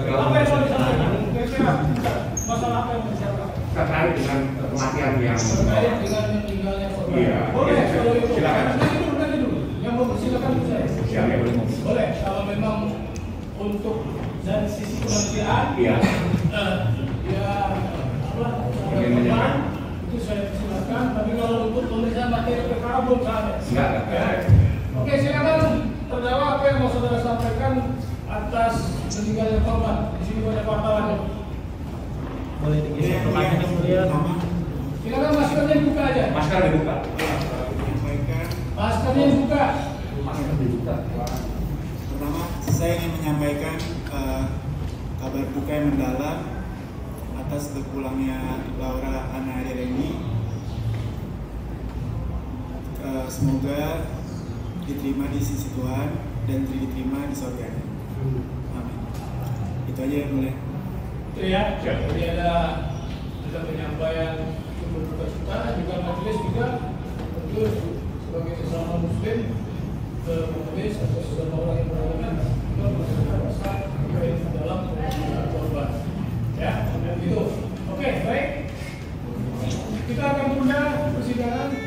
Apa yang mau disampaikan? Kira-kira masalah apa yang mau disampaikan? Terkait dengan kematian yang terkait dengan meninggalnya korban. Iya. Boleh kalau itu. Silakan. Nanti dulu. Yang mau silakan saya. Siapa yang boleh ngomong? Boleh kalau memang untuk dari sisi kemanusiaan. Iya. Ya apa? Ingin menyampaikan. Itu saya silakan. Tapi kalau untuk pemeriksaan materi perkara belum saatnya. Enggak. Oke, silakan terdakwa apa yang mau saudara sampaikan atas meninggalnya korban. Di sini banyak wartawan. Boleh digeser pertanyaan yang mulia. Silakan maskernya dibuka aja. Masker dibuka. Maskernya dibuka. Masker dibuka. Pertama, saya ingin menyampaikan kabar duka yang mendalam atas terpulangnya Laura Anna Deleni. Semoga diterima di sisi Tuhan dan diterima di surga. Amin. Itu aja yang boleh. Itu ya. Jadi ada penyampaian berduka cita juga majelis juga tentu sebagai sesama muslim majelis atau sesama orang yang beriman juga merasa terkait dalam korban. Ya, itu. Oke, baik. Kita akan tunda persidangan.